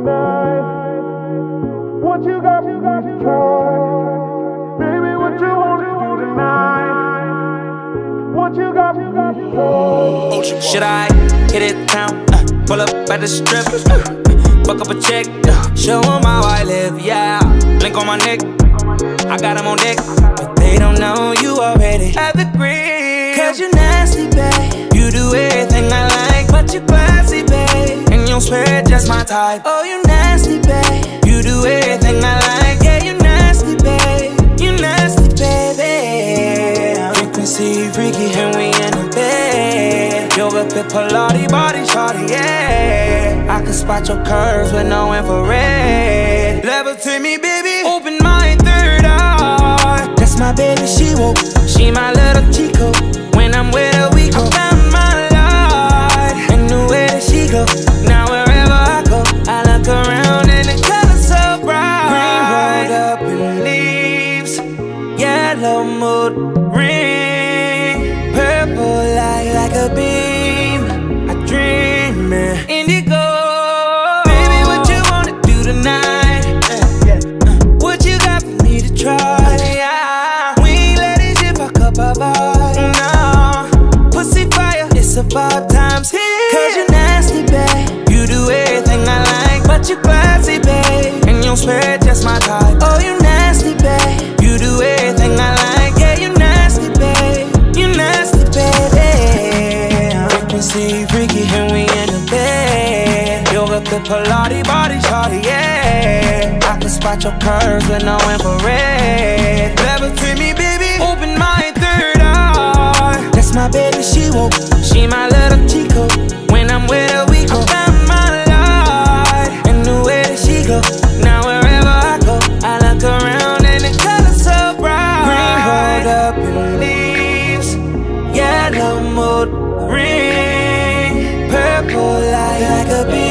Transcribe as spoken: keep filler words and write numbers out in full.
tonight? What you got for me to try? Baby, what you wanna do tonight? What you got for me to try? Should I hit it town? Uh, pull up at the strip, uh, buck up a check, uh, show 'em how I live, yeah. Blink on my neck, I got 'em on deck, but they don't know you already have the green. Cause you nasty, babe. You do everything I like, but you classy, babe. And you'll swear it's just my type. Oh, you nasty, babe. You do everything I like, yeah, you nasty, babe. You nasty, baby. Frequency freaky and we in the bed. Yoga pit Pilates body shawty, yeah. I can spot your curves with no infrared. Levitate me, baby. Open my third eye. That's my baby, she woke. She my little Chico. When I'm with her, we go. I found my light and the way that she go. Now wherever I go, I look around and the color's so bright. Green rolled up in leaves, yellow mood ring, purple light like a beam. I dream it. Indigo. Baby, what you wanna do tonight? What you got for me to try? We ain't let it shit fuck up our vibe. No, pussy fire, it's a vibe times here. Cause you nasty, babe. You do everything I like, but you classy, babe. And you'll swear it's just my type. Oh, you nasty, babe. You do everything I like, yeah, you nasty, babe. You nasty, baby. Frequency freaky and we in the bed. Yoga pit Pilates body shawty, yeah. I can spot your curves with no infrared. Levitate me, baby. Open my third eye. That's my baby, she woke. She my little Chico. When I'm with her, we go. I found my light and the way that she go. Now wherever I go, I look around and the color's so bright. Green rolled up in leaves, yellow mood ring, purple light like a beam.